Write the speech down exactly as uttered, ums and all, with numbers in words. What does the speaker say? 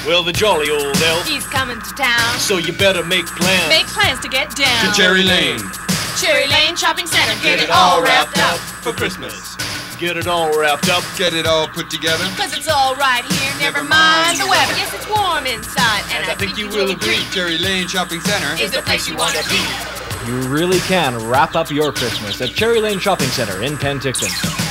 Well, the jolly old elf, he's coming to town. So you better make plans. Make plans to get down. To Cherry Lane. Cherry Lane Shopping Center. Get it all wrapped up for Christmas. Get it all wrapped up. Get it all put together. Cause it's all right here, never mind the weather. Yes, it's warm inside, and, And I think you will agree. Cherry Lane Shopping Center is the place you want to be. You really can wrap up your Christmas at Cherry Lane Shopping Center in Penticton.